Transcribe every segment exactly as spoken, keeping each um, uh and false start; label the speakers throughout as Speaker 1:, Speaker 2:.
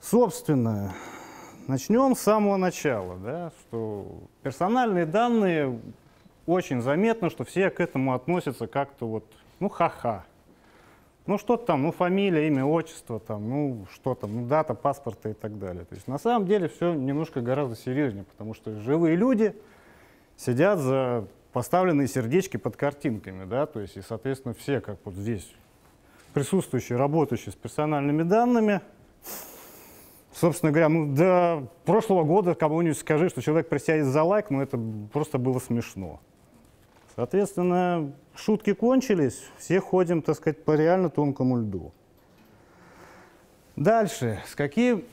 Speaker 1: Собственно, начнем с самого начала, да, что персональные данные, очень заметно, что все к этому относятся как-то вот, ну, ха-ха. Ну, что-то там, ну, фамилия, имя, отчество, там, ну, что там, ну, дата, паспорта и так далее. То есть, на самом деле, все немножко гораздо серьезнее, потому что живые люди сидят за поставленные сердечки под картинками, да, то есть, и, соответственно, все, как вот здесь присутствующие, работающие с персональными данными, собственно говоря, ну, до прошлого года кому-нибудь скажи, что человек присядет за лайк, ну, это просто было смешно. Соответственно, шутки кончились, все ходим, так сказать, по реально тонкому льду. Дальше, с каким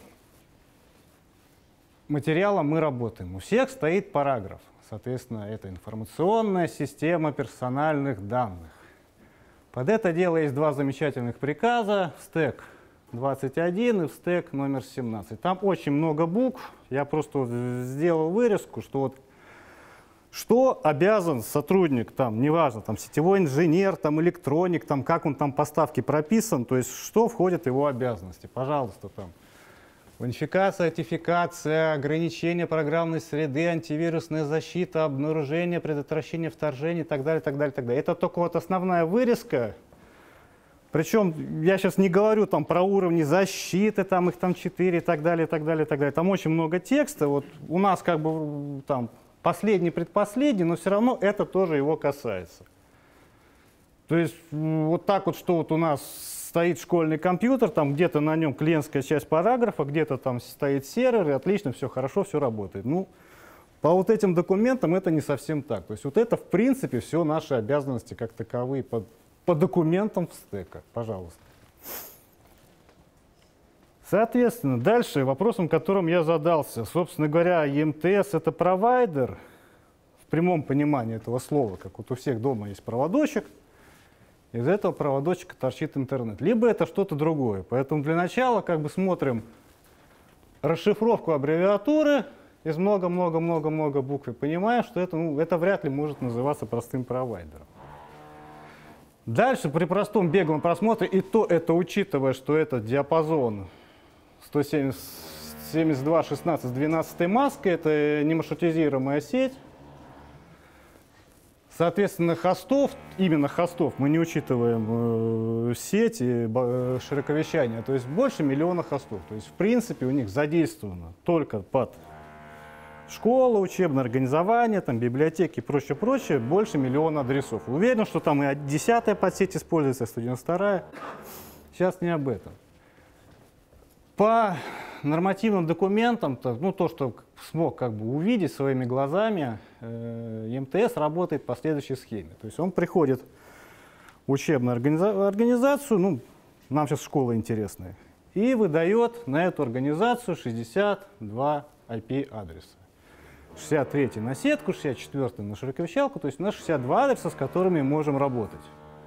Speaker 1: материалом мы работаем? У всех стоит параграф. Соответственно, это информационная система персональных данных. Под это дело есть два замечательных приказа, в стэк двадцать один и в стэк номер семнадцать. Там очень много букв, я просто вот сделал вырезку, что вот что обязан сотрудник, там, неважно, там, сетевой инженер, там, электроник, там, как он там поставки прописан, то есть что входит в его обязанности. Пожалуйста, там, унификация, аутентификация, ограничение программной среды, антивирусная защита, обнаружение, предотвращение вторжений и так далее, так далее, так далее. Это только вот основная вырезка. Причем я сейчас не говорю там про уровни защиты, там их там четыре и так далее, и так далее, и так далее. Там очень много текста. Вот у нас как бы там последний, предпоследний, но все равно это тоже его касается. То есть вот так вот, что вот у нас стоит школьный компьютер, там где-то на нем клиентская часть параграфа, где-то там стоит сервер, и отлично, все хорошо, все работает. Ну, по вот этим документам это не совсем так. То есть вот это, в принципе, все наши обязанности как таковые по, по документам в стэках. Пожалуйста. Соответственно, дальше вопросом, которым я задался. Собственно говоря, и эм тэ эс — это провайдер, в прямом понимании этого слова, как вот у всех дома есть проводочек, из этого проводочка торчит интернет. Либо это что-то другое. Поэтому для начала как бы смотрим расшифровку аббревиатуры из много-много-много-много букв и понимаем, что это, ну, это вряд ли может называться простым провайдером. Дальше при простом беглом просмотре, и то это учитывая, что это диапазон сто семьдесят два шестнадцать двенадцать маской, это не маршрутизируемая сеть. Соответственно, хостов, именно хостов, мы не учитываем э, сети, э, широковещания, то есть больше миллиона хостов. То есть, в принципе, у них задействовано только под школу, учебное организование, там, библиотеки и прочее, прочее, больше миллиона адресов. Уверен, что там и десятая подсеть используется, сто девяносто вторая. Сейчас не об этом. По нормативным документам, то, ну, то, что смог как бы увидеть своими глазами, э, и эм тэ эс работает по следующей схеме. То есть он приходит в учебную организа организацию, ну, нам сейчас школа интересная, и выдает на эту организацию шестьдесят два ай пи-адреса. шестьдесят третий на сетку, шестьдесят четвёртый на широковещалку, то есть у нас шестьдесят два адреса, с которыми мы можем работать.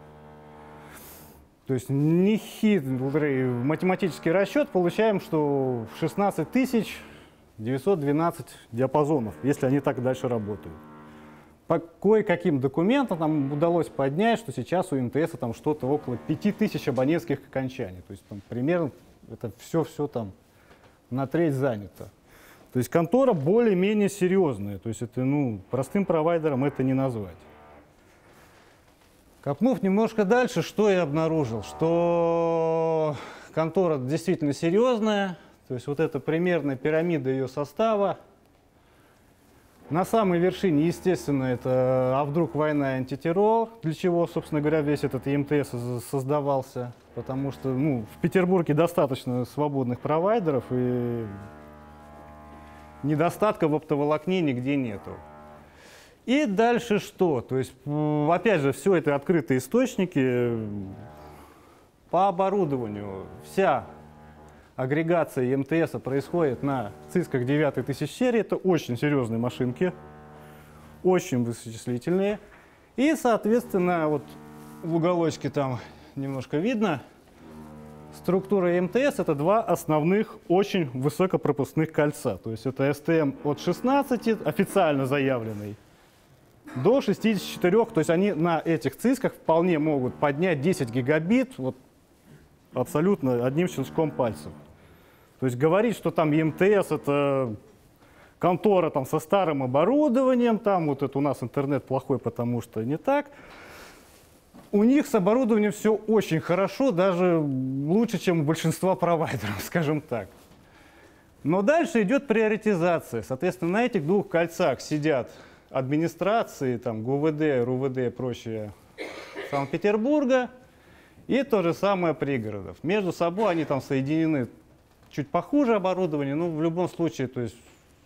Speaker 1: То есть нехитрый математический расчет, получаем, что шестнадцать тысяч девятьсот двенадцать диапазонов, если они так дальше работают. По кое-каким документам нам удалось поднять, что сейчас у эм тэ эс там что-то около пяти тысяч абонентских окончаний. То есть там примерно это все-все там на треть занято. То есть контора более-менее серьезная. То есть это, ну, простым провайдером это не назвать. Копнув немножко дальше, что я обнаружил? Что контора действительно серьезная, то есть вот эта примерная пирамида ее состава. На самой вершине, естественно, это «а вдруг война и антитеррор», для чего, собственно говоря, весь этот и эм тэ эс создавался, потому что, ну, в Петербурге достаточно свободных провайдеров, и недостатка в оптоволокне нигде нету. И дальше что? То есть, опять же, все это открытые источники. По оборудованию вся агрегация и эм тэ эс происходит на цисках девятой тысячи серии. Это очень серьезные машинки, очень вычислительные. И, соответственно, вот в уголочке там немножко видно, структура и эм тэ эс — это два основных очень высокопропускных кольца. То есть это эс тэ эм от шестнадцати, официально заявленный, до шестидесяти четырёх, то есть они на этих цисках вполне могут поднять десять гигабит вот, абсолютно одним щелчком пальцев. То есть говорить, что там эм тэ эс это контора там со старым оборудованием, там вот это у нас интернет плохой, потому что не так. У них с оборудованием все очень хорошо, даже лучше, чем у большинства провайдеров, скажем так. Но дальше идет приоритизация. Соответственно, на этих двух кольцах сидят администрации, там, ГУ вэ дэ, эр у вэ дэ и прочее Санкт-Петербурга, и то же самое пригородов. Между собой они там соединены чуть похуже оборудование, но в любом случае, то есть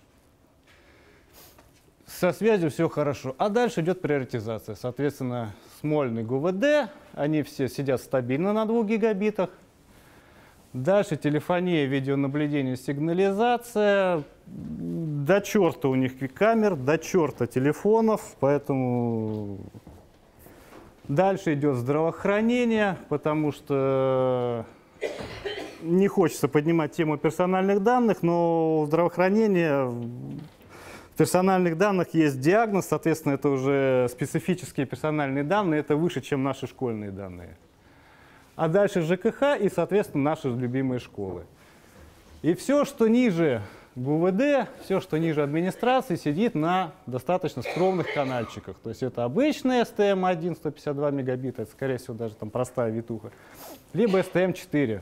Speaker 1: со связью все хорошо. А дальше идет приоритизация. Соответственно, Смольный ГУ вэ дэ, они все сидят стабильно на двух гигабитах. Дальше телефония, видеонаблюдение, сигнализация. До черта у них камер, до черта телефонов, поэтому дальше идет здравоохранение, потому что не хочется поднимать тему персональных данных, но в здравоохранении в персональных данных есть диагноз, соответственно, это уже специфические персональные данные, это выше, чем наши школьные данные. А дальше жэ ка ха и, соответственно, наши любимые школы. И все, что ниже ГУ вэ дэ, все, что ниже администрации, сидит на достаточно скромных канальчиках. То есть это обычный эс тэ эм один, сто пятьдесят два мегабита, это, скорее всего, даже там простая витуха, либо эс тэ эм четыре.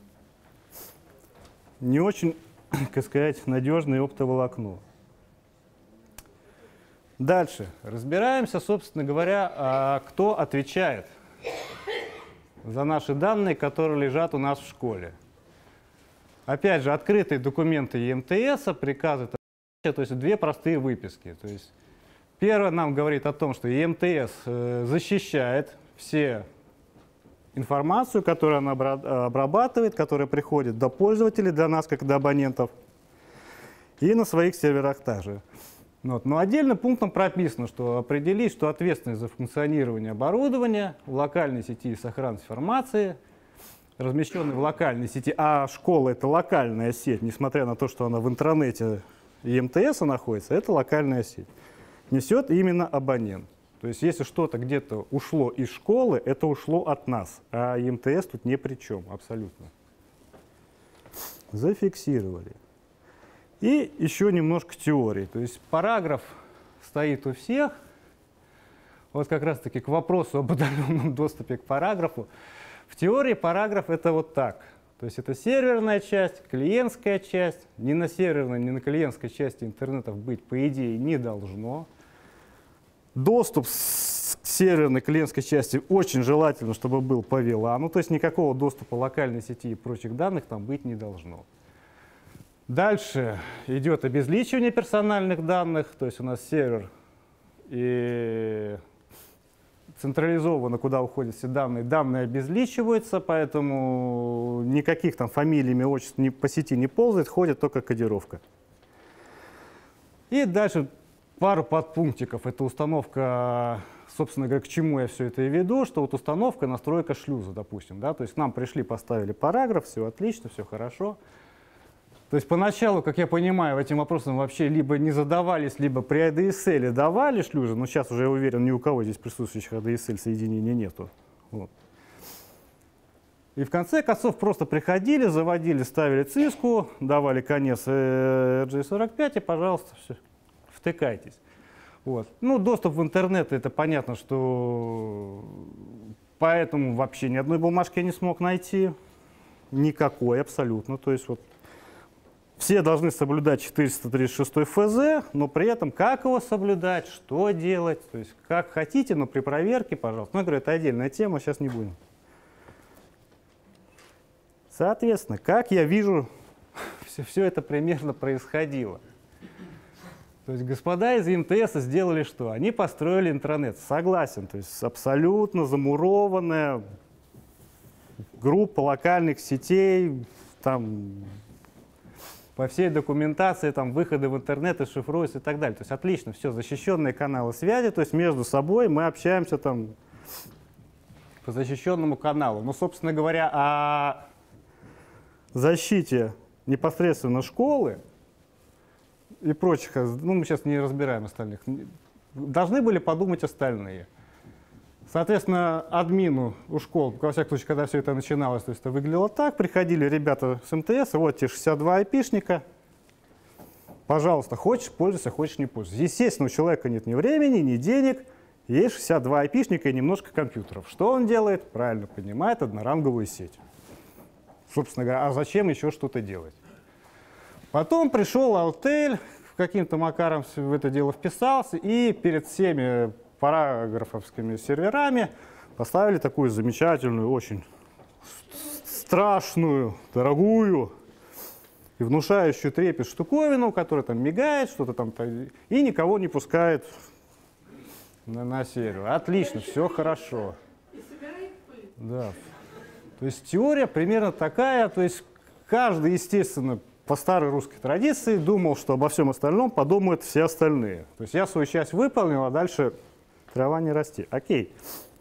Speaker 1: Не очень, как сказать, надежное оптоволокно. Дальше. Разбираемся, собственно говоря, кто отвечает за наши данные, которые лежат у нас в школе. Опять же, открытые документы е эм тэ эс, приказы, то есть две простые выписки. То есть первое нам говорит о том, что е эм тэ эс защищает все информацию, которую она обрабатывает, которая приходит до пользователей, до нас, как до абонентов, и на своих серверах также. Вот. Но отдельным пунктом прописано, что определить, что ответственность за функционирование оборудования в локальной сети и сохранность информации, размещенной в локальной сети, а школа — это локальная сеть, несмотря на то, что она в интранете е эм тэ эс находится, это локальная сеть, несет именно абонент. То есть если что-то где-то ушло из школы, это ушло от нас, а е эм тэ эс тут ни при чем абсолютно. Зафиксировали. И еще немножко теории. То есть параграф стоит у всех. Вот как раз-таки к вопросу об удаленном доступе к параграфу. В теории параграф — это вот так. То есть это серверная часть, клиентская часть. Ни на серверной, ни на клиентской части интернетов быть, по идее, не должно. Доступ к серверной клиентской части очень желательно, чтобы был по вилану. То есть никакого доступа локальной сети и прочих данных там быть не должно. Дальше идет обезличивание персональных данных, то есть у нас сервер и централизованно, куда уходят все данные, данные обезличиваются, поэтому никаких там фамилий, имя, отчеств ни по сети не ползает, ходит только кодировка. И дальше пару подпунктиков. Это установка, собственно говоря, к чему я все это и веду, что вот установка, настройка шлюза, допустим, да, то есть к нам пришли, поставили параграф, все отлично, все хорошо. То есть поначалу, как я понимаю, этим вопросом вообще либо не задавались, либо при эй ди эс эл давали шлюзы, но сейчас уже, я уверен, ни у кого здесь присутствующих эй ди эс эл соединений нету. Вот. И в конце концов просто приходили, заводили, ставили циску, давали конец эр джей сорок пять и, пожалуйста, все, втыкайтесь. Вот. Ну, доступ в интернет, это понятно, что поэтому вообще ни одной бумажки я не смог найти, никакой абсолютно. То есть вот все должны соблюдать четыреста тридцать шесть эф зэ, но при этом как его соблюдать, что делать, то есть как хотите, но при проверке, пожалуйста. Ну, я говорю, это отдельная тема, сейчас не будем. Соответственно, как я вижу, все, все это примерно происходило. То есть господа из эм тэ эс сделали что? Они построили интранет, согласен, то есть абсолютно замурованная группа локальных сетей, там по всей документации, там, выходы в интернет и шифруются и так далее. То есть отлично, все, защищенные каналы связи, то есть между собой мы общаемся там по защищенному каналу. Ну, собственно говоря, о защите непосредственно школы и прочих, ну, мы сейчас не разбираем остальных, должны были подумать остальные. Соответственно, админу у школ, во всяком случае, когда все это начиналось, то есть это выглядело так, приходили ребята с эм тэ эс, вот те шестьдесят два айпишника, пожалуйста, хочешь пользуйся, хочешь не пользуйся. Естественно, у человека нет ни времени, ни денег, есть шестьдесят два айпишника и немножко компьютеров. Что он делает? Правильно поднимает одноранговую сеть. Собственно говоря, а зачем еще что-то делать? Потом пришел Алтель, каким-то макаром в это дело вписался, и перед всеми параграфовскими серверами поставили такую замечательную, очень страшную, дорогую и внушающую трепет штуковину, которая там мигает, что-то там, и никого не пускает на, на сервер. Отлично, все хорошо. Да. То есть теория примерно такая, то есть каждый, естественно, по старой русской традиции думал, что обо всем остальном подумают все остальные. То есть я свою часть выполнил, а дальше трава не расти. Окей.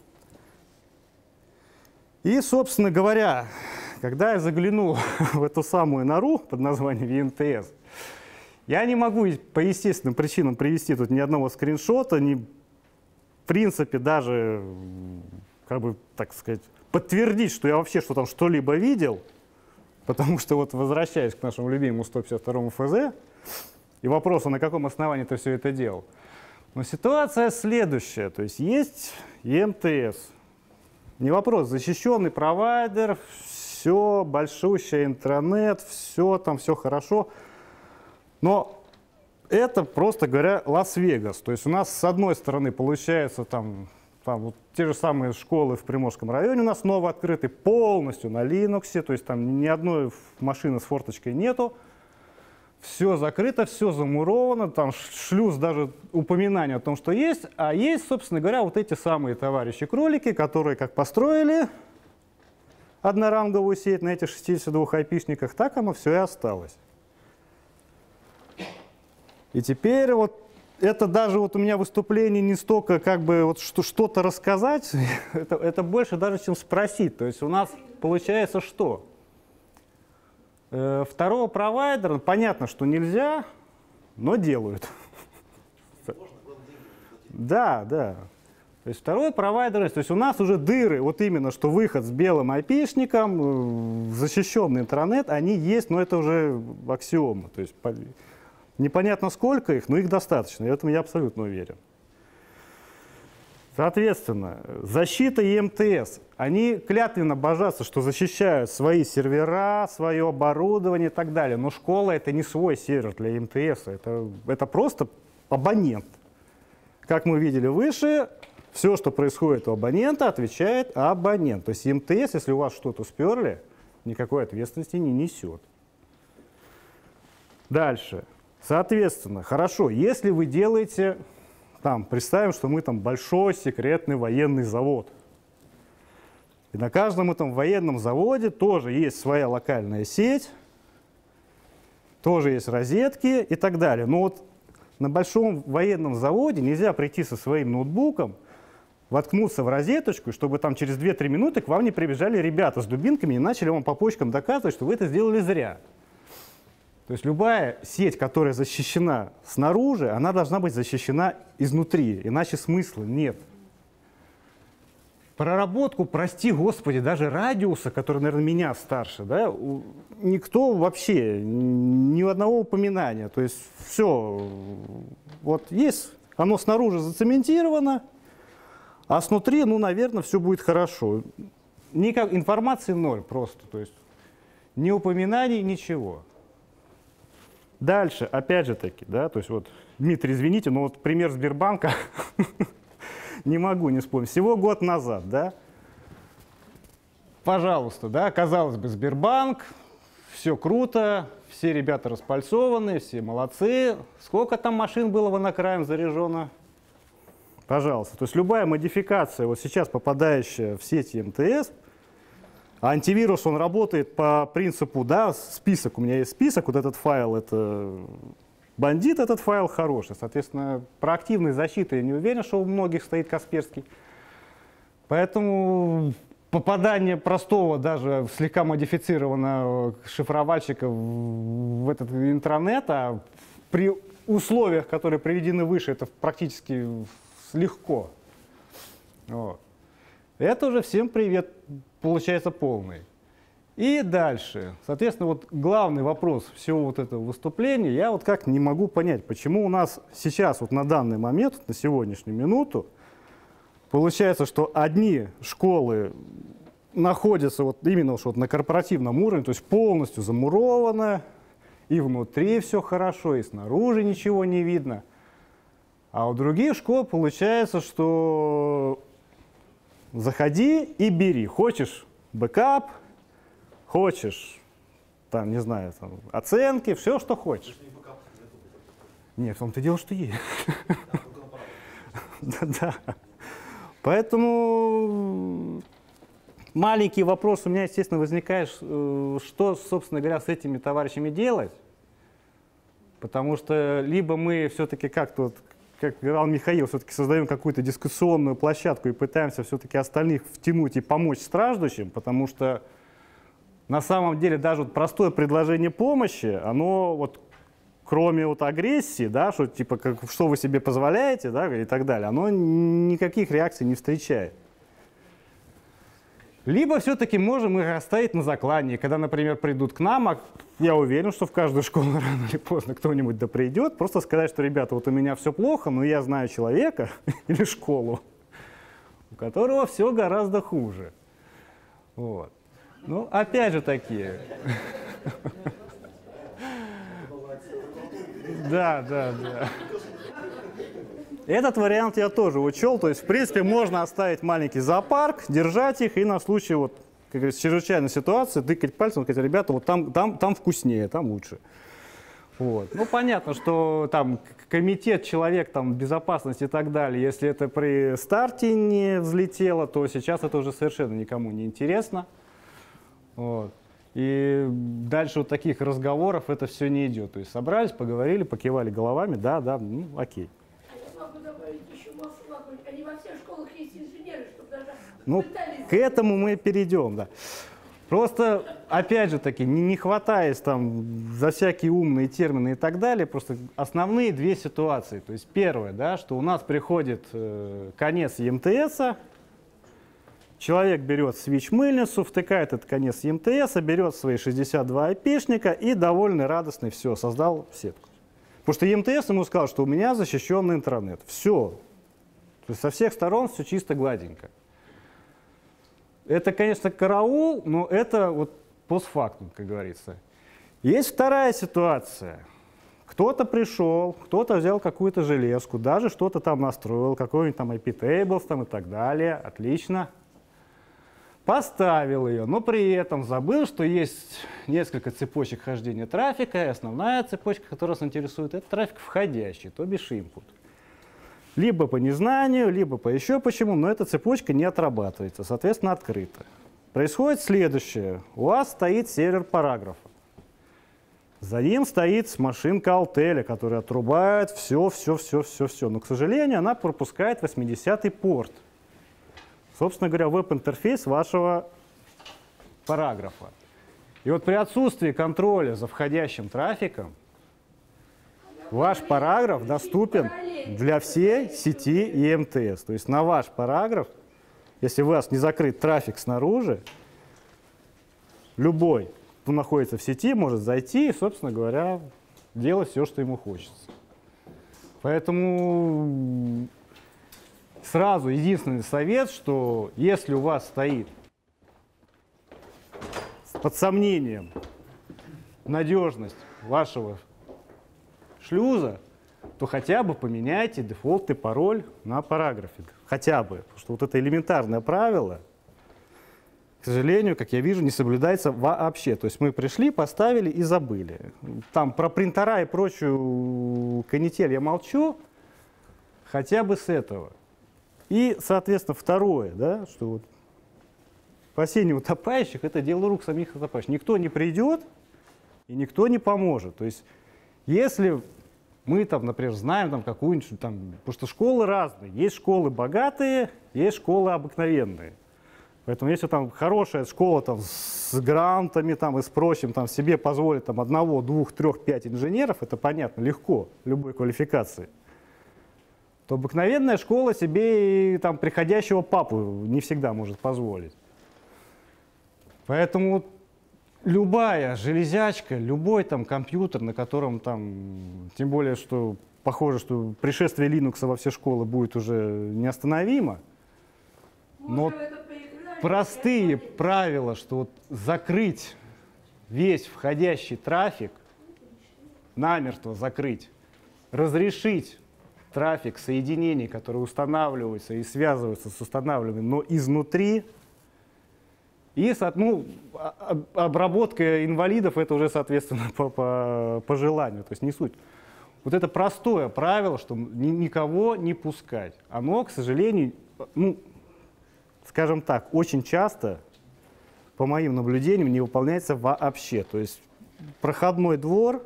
Speaker 1: И, собственно говоря, когда я заглянул в эту самую нору под названием ви эм тэ эс, я не могу по естественным причинам привести тут ни одного скриншота, ни, в принципе, даже, как бы, так сказать, подтвердить, что я вообще что там что-либо видел, потому что, вот возвращаясь к нашему любимому сто пятьдесят второму эф зэ и вопросу, на каком основании ты все это делал. Но ситуация следующая, то есть есть и эм тэ эс, не вопрос, защищенный провайдер, все, большущий интернет, все там, все хорошо, но это, просто говоря, Лас-Вегас, то есть у нас с одной стороны получается там, там вот те же самые школы в Приморском районе у нас снова открыты полностью на Linux, то есть там ни одной машины с форточкой нету. Все закрыто, все замуровано, там шлюз даже упоминания о том, что есть, а есть, собственно говоря, вот эти самые товарищи-кролики, которые как построили одноранговую сеть на этих шестидесяти двух айпишниках, так оно все и осталось. И теперь вот это даже вот у меня выступление не столько как бы вот что-то рассказать, это, это больше даже, чем спросить. То есть у нас получается что? Второго провайдера, понятно, что нельзя, но делают. Да, да. То есть второй провайдер, то есть у нас уже дыры, вот именно, что выход с белым айпишником, защищенный интернет, они есть, но это уже аксиома. То есть непонятно сколько их, но их достаточно, и в этом я абсолютно уверен. Соответственно, защита и эм тэ эс, они клятвенно божатся, что защищают свои сервера, свое оборудование и так далее. Но школа — это не свой сервер для эм тэ эс, это, это просто абонент. Как мы видели выше, все, что происходит у абонента, отвечает абонент. То есть эм тэ эс, если у вас что-то сперли, никакой ответственности не несет. Дальше. Соответственно, хорошо, если вы делаете... Там, представим, что мы там большой секретный военный завод. И на каждом этом военном заводе тоже есть своя локальная сеть, тоже есть розетки и так далее. Но вот на большом военном заводе нельзя прийти со своим ноутбуком, воткнуться в розеточку, чтобы там через две-три минуты к вам не прибежали ребята с дубинками и начали вам по почкам доказывать, что вы это сделали зря. То есть любая сеть, которая защищена снаружи, она должна быть защищена изнутри, иначе смысла нет. Проработку, прости господи, даже радиуса, который, наверное, меня старше, да, никто вообще, ни одного упоминания. То есть все, вот есть, оно снаружи зацементировано, а снутри, ну, наверное, все будет хорошо. Никак, информации ноль просто, то есть ни упоминаний, ничего. Дальше, опять же таки, да, то есть вот, Дмитрий, извините, но вот пример Сбербанка, не могу не вспомнить, всего год назад, да, пожалуйста, да, казалось бы, Сбербанк, все круто, все ребята распальцованы, все молодцы, сколько там машин было в Анакраем заряжено? Пожалуйста, то есть любая модификация, вот сейчас попадающая в сети эм тэ эс, а антивирус, он работает по принципу, да, список, у меня есть список, вот этот файл, это бандит, этот файл хороший. Соответственно, про активную защиту я не уверен, что у многих стоит Касперский. Поэтому попадание простого, даже слегка модифицированного шифровальщика в этот интранет, а при условиях, которые приведены выше, это практически легко. Вот. Это уже всем привет, получается, полный. И дальше. Соответственно, вот главный вопрос всего вот этого выступления, я вот как не могу понять, почему у нас сейчас, вот на данный момент, на сегодняшнюю минуту, получается, что одни школы находятся вот именно вот на корпоративном уровне, то есть полностью замуровано, и внутри все хорошо, и снаружи ничего не видно. А у других школ получается, что заходи и бери. Хочешь бэкап, хочешь, там, не знаю, там, оценки, все, что хочешь. Нет, в том-то дело, что есть. Да. Поэтому маленький вопрос у меня, естественно, возникает, что, собственно говоря, с этими товарищами делать. Потому что либо мы все-таки как-то, вот, как говорил Михаил, все-таки создаем какую-то дискуссионную площадку и пытаемся все-таки остальных втянуть и помочь страждущим, потому что на самом деле даже вот простое предложение помощи, оно вот кроме вот агрессии, да, что типа как, что вы себе позволяете, да, и так далее, оно никаких реакций не встречает. Либо все-таки можем их оставить на заклании, когда, например, придут к нам, а я уверен, что в каждую школу рано или поздно кто-нибудь да придет, просто сказать, что, ребята, вот у меня все плохо, но я знаю человека или школу, у которого все гораздо хуже. Вот. Ну, опять же такие. Да, да, да. Этот вариант я тоже учел, то есть, в принципе, можно оставить маленький зоопарк, держать их и на случай, вот, как говорится, чрезвычайной ситуации тыкать пальцем, сказать, ребята, вот там, там, там вкуснее, там лучше. Вот. Ну, понятно, что там комитет, человек, там, безопасности и так далее, если это при старте не взлетело, то сейчас это уже совершенно никому не интересно. Вот. И дальше вот таких разговоров это все не идет. То есть собрались, поговорили, покивали головами, да, да, ну, окей.
Speaker 2: Я могу добавить еще массу вопросов. Они во всех школах есть инженеры, чтобы даже
Speaker 1: ну,
Speaker 2: пытались...
Speaker 1: к этому мы перейдем, да. Просто, опять же таки, не, не хватаясь там за всякие умные термины и так далее, просто основные две ситуации. То есть первое, да, что у нас приходит э, конец и эм тэ эса, человек берет свич-мыльницу, втыкает этот конец и эм тэ эса, берет свои шестьдесят два айпишника и довольный, радостный, все, создал сетку. Потому что и эм тэ эс ему сказал, что у меня защищенный интернет. Все. То есть со всех сторон все чисто гладенько. Это, конечно, караул, но это вот постфактум, как говорится. Есть вторая ситуация. Кто-то пришел, кто-то взял какую-то железку, даже что-то там настроил, какой-нибудь там ай пи-tables там и так далее. Отлично. Поставил ее, но при этом забыл, что есть несколько цепочек хождения трафика, и основная цепочка, которая нас интересует, это трафик входящий, то бишь input. Либо по незнанию, либо по еще почему, но эта цепочка не отрабатывается, соответственно, открыта. Происходит следующее. У вас стоит сервер параграфа. За ним стоит машинка Алтеля, которая отрубает все, все, все, все, все. Но, к сожалению, она пропускает восьмидесятый порт. Собственно говоря, веб-интерфейс вашего параграфа. И вот при отсутствии контроля за входящим трафиком, ваш параграф доступен для всей сети и эм тэ эс. То есть на ваш параграф, если у вас не закрыт трафик снаружи, любой, кто находится в сети, может зайти и, собственно говоря, делать все, что ему хочется. Поэтому сразу единственный совет, что если у вас стоит под сомнением надежность вашего шлюза, то хотя бы поменяйте дефолтный пароль на параграфе. Хотя бы. Потому что вот это элементарное правило, к сожалению, как я вижу, не соблюдается вообще. То есть мы пришли, поставили и забыли. Там про принтера и прочую канитель я молчу, хотя бы с этого. И, соответственно, второе, да, что вот спасение утопающих – это дело рук самих утопающих. Никто не придет и никто не поможет. То есть если мы, там, например, знаем там, какую-нибудь, там, потому что школы разные. Есть школы богатые, есть школы обыкновенные. Поэтому если там хорошая школа там, с грантами там, и с прочим там, себе позволит там, одного, двух, трех, пять инженеров, это понятно, легко, любой квалификации. то обыкновенная школа себе и там приходящего папу не всегда может позволить. Поэтому любая железячка, любой там компьютер, на котором там, тем более, что похоже, что пришествие Linux во все школы будет уже неостановимо, но простые правила, что вот закрыть весь входящий трафик, намертво закрыть, разрешить трафик соединений, которые устанавливаются и связываются с устанавливаемыми, но изнутри. И ну, обработка инвалидов — это уже, соответственно, по, по, по желанию, то есть не суть. Вот это простое правило, что ни, никого не пускать, оно, к сожалению, ну, скажем так, очень часто, по моим наблюдениям, не выполняется вообще. То есть проходной двор,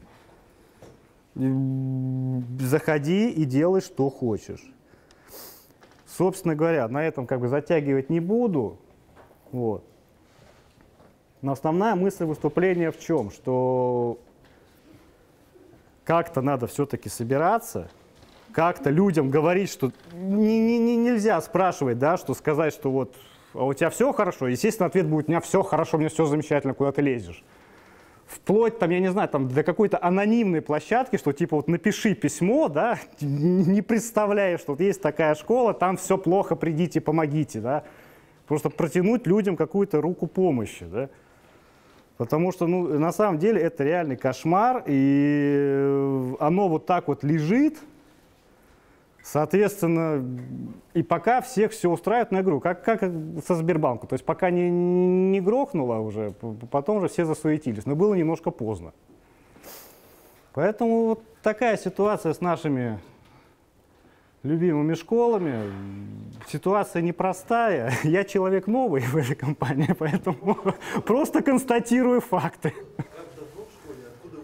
Speaker 1: заходи и делай, что хочешь. Собственно говоря, на этом как бы затягивать не буду. Вот. Но основная мысль выступления в чем? Что как-то надо все-таки собираться, как-то людям говорить, что не, не, не, нельзя спрашивать, да, что сказать, что вот а у тебя все хорошо. Естественно, ответ будет: у меня все хорошо, у меня все замечательно, куда ты лезешь. Вплоть, там, я не знаю, там, до какой-то анонимной площадки, что типа вот напиши письмо, да, не представляя, что вот есть такая школа, там все плохо, придите, помогите, да. Просто протянуть людям какую-то руку помощи, да. Потому что, ну, на самом деле это реальный кошмар, и оно вот так вот лежит, соответственно, и пока всех все устраивает, ну, я говорю, как, как со Сбербанком, то есть пока не, не грохнуло уже, потом уже все засуетились, но было немножко поздно. Поэтому вот такая ситуация с нашими любимыми школами. Ситуация непростая. Я человек новый в этой компании, поэтому просто констатирую факты.
Speaker 3: Как давно в школе? Откуда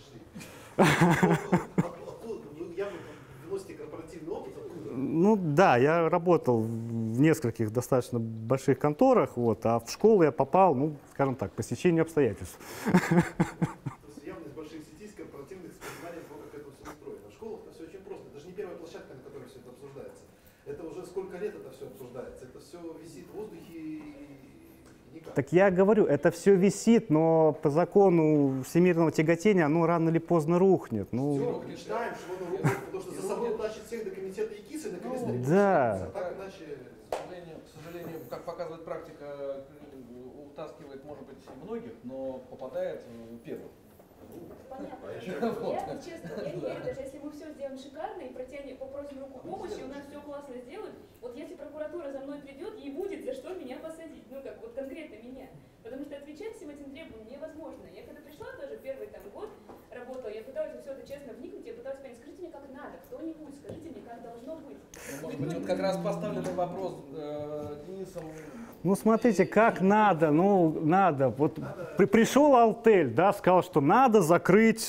Speaker 3: вы туда пришли? Откуда? Вы явно вносите корпоративный опыт. Откуда?
Speaker 1: Ну да, я работал в нескольких достаточно больших конторах, вот, а в школу я попал, ну, скажем так, по стечению обстоятельств.
Speaker 3: То есть явно из больших сетей, с корпоративных, с пониманием того, как это все устроено. В школах-то все очень просто. Это же не первая площадка, на которой все это обсуждается. Это уже сколько лет это все обсуждается. Это все висит в воздухе и никак.
Speaker 1: Так я говорю, это все висит, но по закону всемирного тяготения оно рано или поздно рухнет. Ну,
Speaker 3: Все, мы мечтаем, что оно рухнет, потому что за собой тащит всех до комитета ИКИС и наконец-то не
Speaker 1: да.
Speaker 3: получится. Так иначе...
Speaker 4: К сожалению, к сожалению, как показывает практика, утаскивает, может быть, многих, но попадает первым.
Speaker 5: Понятно. Я, честно, я не верю, даже если мы все сделаем шикарно и протянем, попросим руку помощи, у нас все классно сделают, вот если прокуратура за мной придет, ей будет за что меня посадить, ну как, вот конкретно меня. Потому что отвечать всем этим требованиям невозможно. Я когда пришла тоже, первый там год работала, я пыталась во все это честно вникнуть, я пыталась понять, скажите мне, как надо, кто-нибудь, скажите мне, как должно быть.
Speaker 4: Ну, может быть, вот как раз поставленный вопрос э, Денисом.
Speaker 1: Ну, смотрите, как надо, ну, надо. Вот при, пришел Алтель, да, сказал, что надо закрыть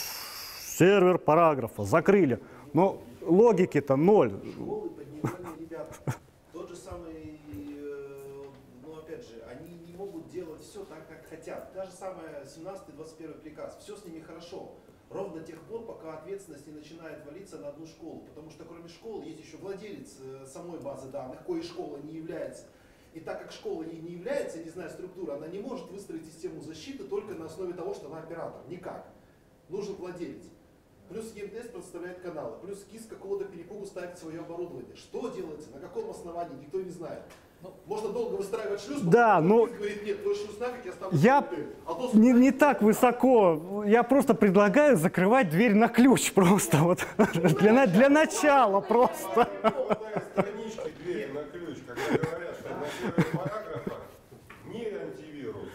Speaker 1: сервер параграфа, закрыли. Но логики-то ноль.
Speaker 3: Школы поднимали ребята. Тот же самый, э, ну опять же, они не могут делать все так, как хотят. Та же самая семнадцатый двадцать первый приказ. Все с ними хорошо. Ровно до тех пор, пока ответственность не начинает валиться на одну школу. Потому что кроме школы есть еще владелец э, самой базы данных, коей школа не является. И так как школа ей не является, не знаю структуры, она не может выстроить систему защиты только на основе того, что она оператор. Никак. Нужен владелец. Плюс ЕМТС представляет каналы, плюс КИС какого-то перепугу ставит свое оборудование. Что делается, на каком основании, никто не знает. Можно долго выстраивать шлюз,
Speaker 1: да, но
Speaker 3: КИС говорит, нет, твой шлюз нафиг, я ставлю
Speaker 1: я
Speaker 3: а то
Speaker 1: не, не так высоко. Я просто предлагаю закрывать дверь на ключ просто. Вот. Для, для начала просто.
Speaker 6: Странички двери на ключ, когда говорят, что на первых параграфах ни антивирус,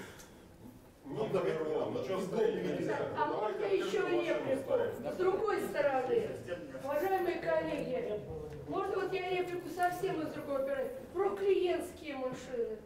Speaker 6: ни firewall, ничего ставить нельзя.
Speaker 2: А можно еще реплику? С другой стороны, уважаемые коллеги, можно вот я реплику совсем из другой оперы, про клиентские машины.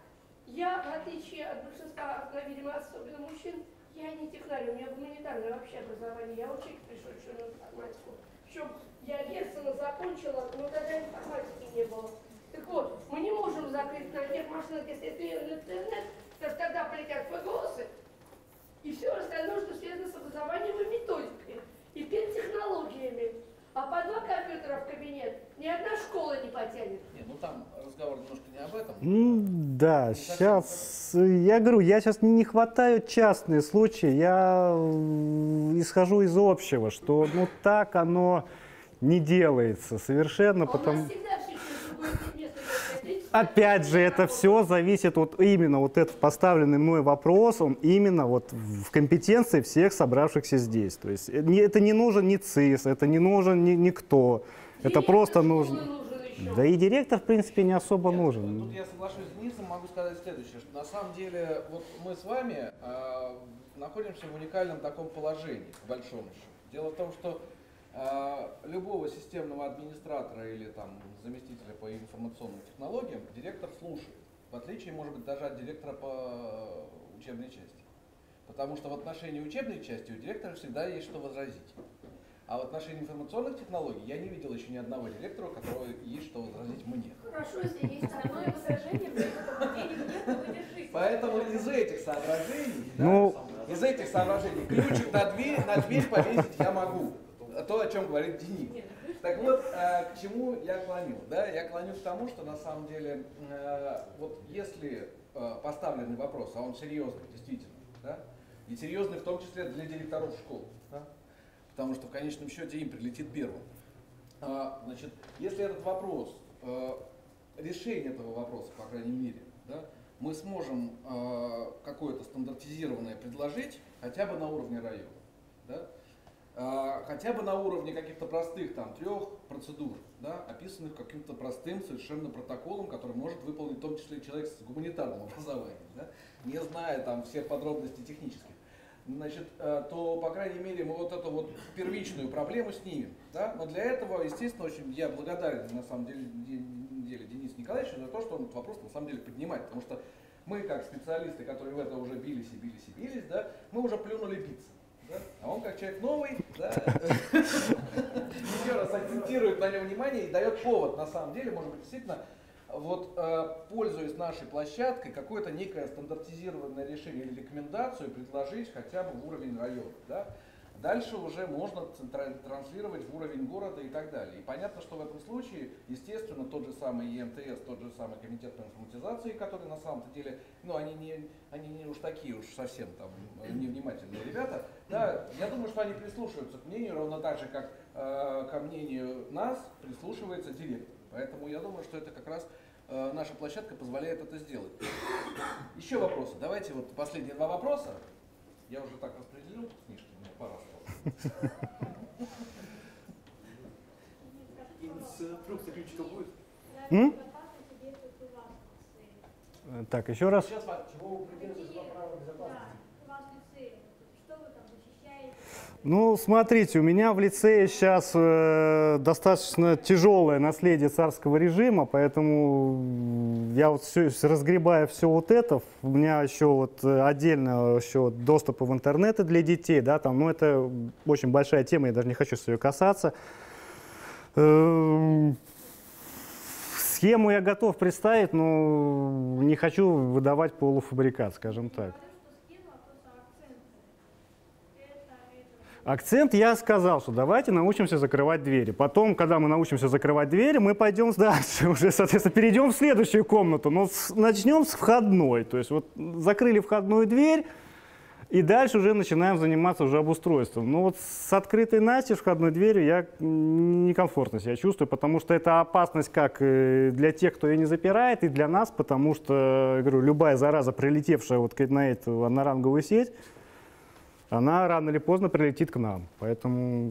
Speaker 2: Я, в отличие от большинства, видимо, особенно мужчин, я не технарь, у меня гуманитарное вообще образование, я учитель, пришедший на информатику. Причем я Герцена закончила, но тогда информатики не было. Так вот, мы не можем закрыть на тех машинах, если это интернет, то тогда полетят ФГОСы и все остальное, что связано с образованием и методикой, и перед технологиями. А по два компьютера в кабинет ни одна школа не потянет.
Speaker 4: Не, ну там разговор немножко не об этом.
Speaker 1: М, Да, сейчас, я говорю, я сейчас не хватаю частные случаи, я э, исхожу из общего, что ну так оно не делается совершенно,
Speaker 2: А у
Speaker 1: потому...
Speaker 2: нас всегда все через другое место.
Speaker 1: Опять же, это все зависит вот именно вот этот поставленный мной вопрос, он именно вот в компетенции всех собравшихся здесь. То есть э, не- это не нужен ни ЦИС, это не нужен ни- никто, это просто нужно. Да и директор, в принципе, не особо
Speaker 4: Нет,
Speaker 1: нужен.
Speaker 4: Тут я соглашусь с Денисом, могу сказать следующее, что на самом деле вот мы с вами э, находимся в уникальном таком положении, по большому счету. Дело в том, что э, любого системного администратора или там заместителя по информационным технологиям директор слушает, в отличие, может быть, даже от директора по учебной части. Потому что в отношении учебной части у директора всегда есть что возразить. А в отношении информационных технологий я не видел еще ни одного директора, у которого есть что возразить мне.
Speaker 2: Хорошо, если есть
Speaker 5: Основное возражение, мне только денег нет, вы держите.
Speaker 4: Поэтому из этих соображений,
Speaker 1: Ну,
Speaker 4: да, из этих соображений ключик на дверь, на дверь повесить я могу. То, о чем говорит Денис. Так вот, э, к чему я клоню? Да? Я клоню к тому, что на самом деле, э, вот если э, поставленный вопрос, а он серьезный, действительно, да, и серьезный в том числе для директоров школ, да, потому что в конечном счете им прилетит первым. А, значит, если этот вопрос, э, решение этого вопроса, по крайней мере, да, мы сможем э, какое-то стандартизированное предложить, хотя бы на уровне района, да, э, хотя бы на уровне каких-то простых там трех процедур, да, описанных каким-то простым совершенно протоколом, который может выполнить в том числе человек с гуманитарным образованием, да, не зная там всех подробностей технических. Значит, то, по крайней мере, мы вот эту вот первичную проблему снимем. Да? Но для этого, естественно, очень я благодарен, на самом деле, деле Денису Николаевичу за то, что он этот вопрос на самом деле поднимает. Потому что мы, как специалисты, которые в это уже бились и бились и бились, да, мы уже плюнули биться. Да? А он, как человек новый, да, еще раз акцентирует на нем внимание и дает повод, на самом деле, может быть, действительно, вот, э, пользуясь нашей площадкой, какое-то некое стандартизированное решение или рекомендацию предложить хотя бы в уровень района. Да? Дальше уже можно транслировать в уровень города и так далее. И понятно, что в этом случае, естественно, тот же самый Е М Т С, тот же самый комитет по информатизации, который на самом-то деле, ну, они не, они не уж такие уж совсем там невнимательные ребята, да, я думаю, что они прислушиваются к мнению, ровно так же, как э, ко мнению нас прислушивается директор. Поэтому я думаю, что это как раз э, наша площадка позволяет это сделать. Еще вопросы. Давайте вот последние два вопроса. Я уже так распределил книжки, у меня пара осталась.
Speaker 3: Инструкция ключика будет?
Speaker 1: М? Так, еще раз.
Speaker 4: Сейчас, чего вы придерживаетесь по правилам безопасности?
Speaker 1: Ну, смотрите, у меня в лицее сейчас э, достаточно тяжелое наследие царского режима, поэтому я вот все, разгребая все вот это, у меня еще вот отдельно еще доступы в интернет для детей, да, там, ну, это очень большая тема, я даже не хочу с ее касаться. Эм, схему я готов представить, но не хочу выдавать полуфабрикат, скажем так. Акцент я сказал, что давайте научимся закрывать двери. Потом, когда мы научимся закрывать двери, мы пойдем дальше, уже, соответственно, перейдем в следующую комнату. Но с, начнем с входной. То есть вот закрыли входную дверь, и дальше уже начинаем заниматься уже обустройством. Но вот с открытой настежь входной дверью я некомфортно себя чувствую, потому что это опасность как для тех, кто ее не запирает, и для нас, потому что, говорю, любая зараза, прилетевшая вот на эту одноранговую сеть, она рано или поздно прилетит к нам. Поэтому...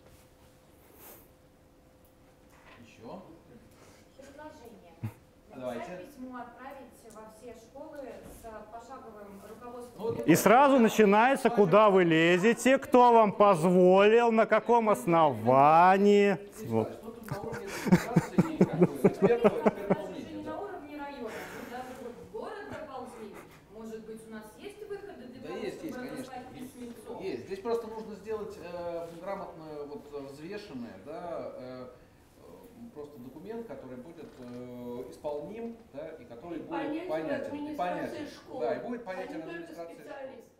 Speaker 4: Еще?
Speaker 7: Предложение.
Speaker 4: Давайте.
Speaker 7: Написать письмо, отправить во все школы с пошаговым руководством.
Speaker 4: Ну,
Speaker 1: И сразу начинается, куда вы лезете, кто вам позволил, на каком основании. Вот.
Speaker 4: Что тут на уровне администрации и как бы экспертов, экспертного
Speaker 7: Даже не
Speaker 4: мнения?
Speaker 7: на уровне района, мы даже вот в город доползли. Может быть, у нас есть выходы для
Speaker 4: Да
Speaker 7: того,
Speaker 4: есть, есть,
Speaker 7: чтобы
Speaker 4: конечно.
Speaker 7: разослать письмецо?
Speaker 4: Есть. Здесь просто нужно сделать э, грамотное, вот, взвешенное, да, э, э, просто документ, который будет э, исполним, да, и который
Speaker 2: И
Speaker 4: будет
Speaker 2: понятен
Speaker 4: понятен. И
Speaker 2: администрации
Speaker 4: понятен.
Speaker 2: школы,
Speaker 4: Да, и будет
Speaker 2: а
Speaker 4: понятен
Speaker 2: не только
Speaker 4: администрации.
Speaker 2: специалист.